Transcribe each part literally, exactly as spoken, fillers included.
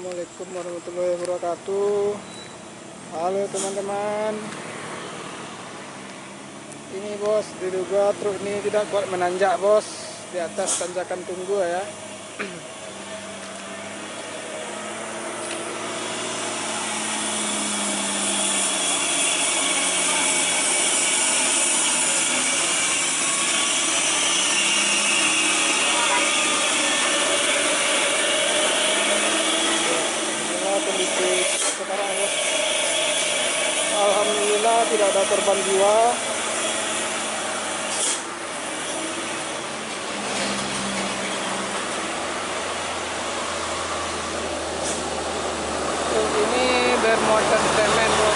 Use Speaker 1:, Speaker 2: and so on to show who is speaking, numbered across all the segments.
Speaker 1: Assalamualaikum warahmatullahi wabarakatuh. Halo teman-teman. Ini bos, diduga truk ini tidak kuat menanjak bos di atas tanjakan Tunggu ya. Sekarang bos, alhamdulillah tidak ada korban jiwa. Truk ini bermuatan semen bos.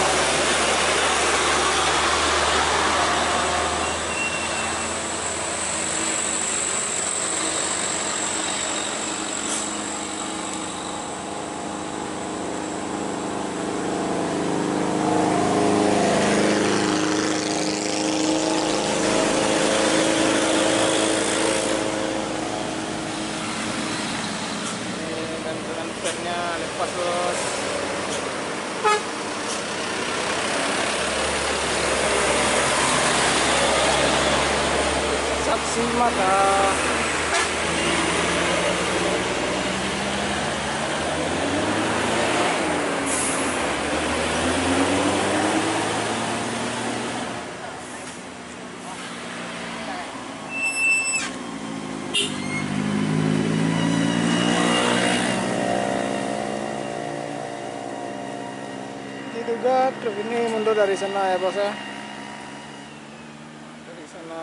Speaker 1: Nya lepas bos. Saksi mata. Diduga truk ini mundur dari sana ya bos ya, dari sana,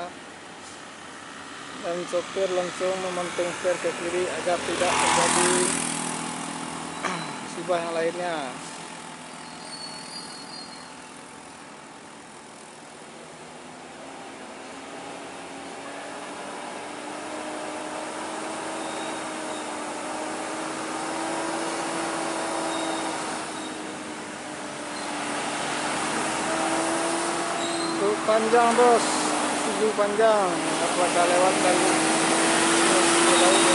Speaker 1: dan sopir langsung mementing setir ke kiri agar tidak terjadi musibah yang lainnya. Panjang bos, suju panjang, apakah lewat dari lautnya.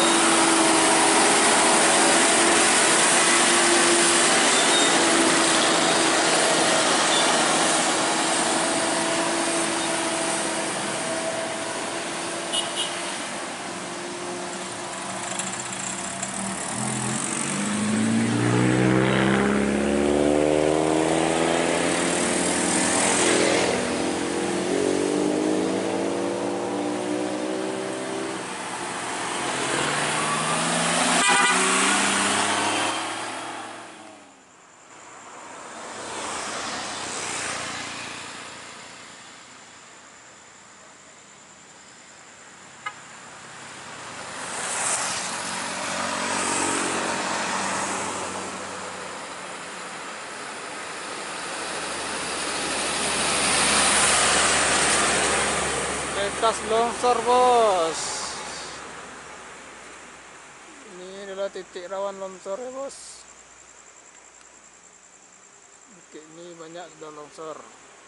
Speaker 1: Bekas longsor bos. Ini adalah titik rawan longsor ya bos. Oke, ini banyak sudah longsor.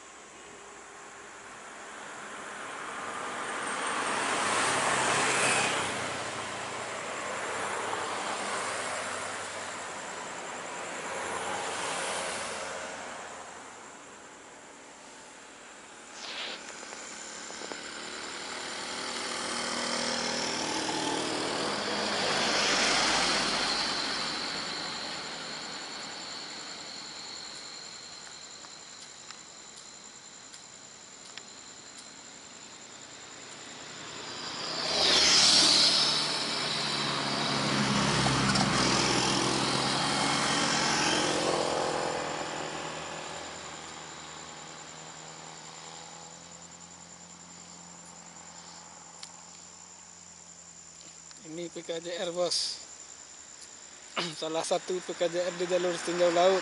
Speaker 1: Ini P K J R bos, salah satu P K J R di jalur tinjau laut.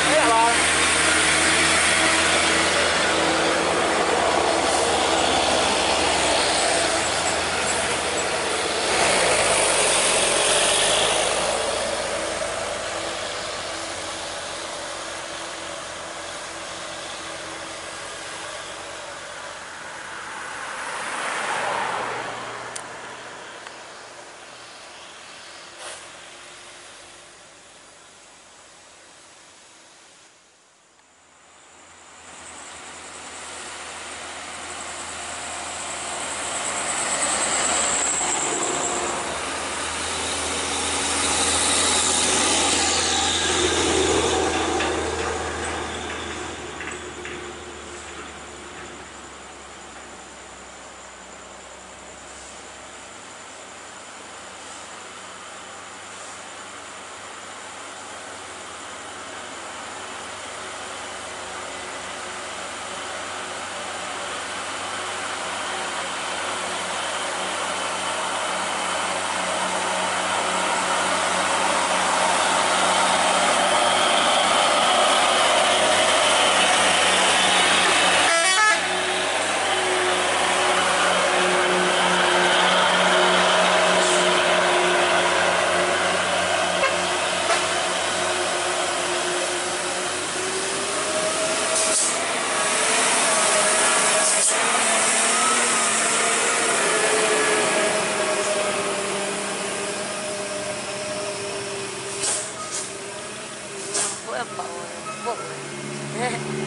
Speaker 1: Iya bang.
Speaker 2: Apa orang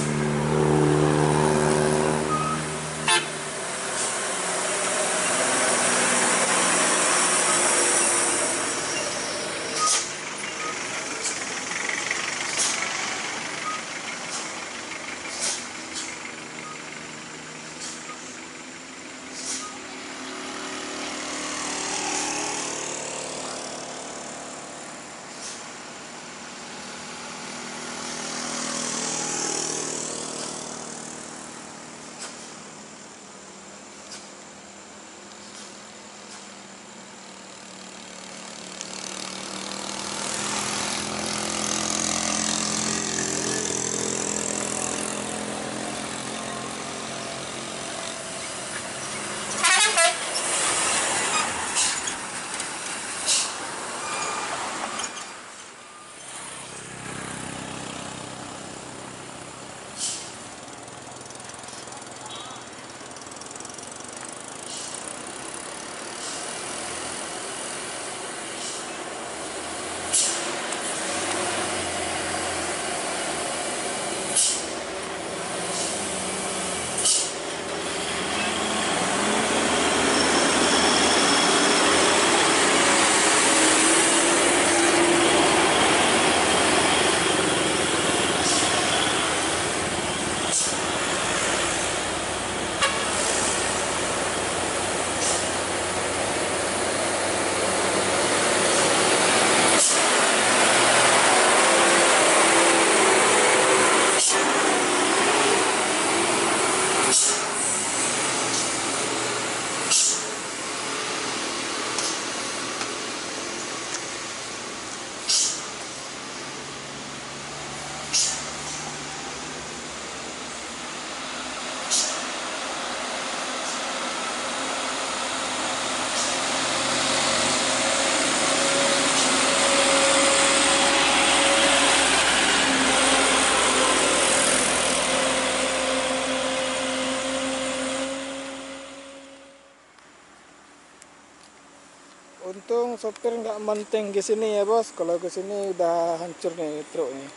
Speaker 1: Untung sopir nggak menting ke sini ya bos. Kalau ke sini udah hancur nih truk nih.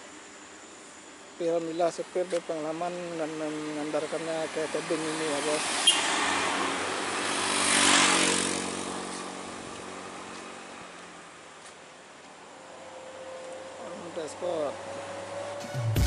Speaker 1: Tapi alhamdulillah sopir berpengalaman dan mengandarkannya ke tebing ini ya bos. On the spot.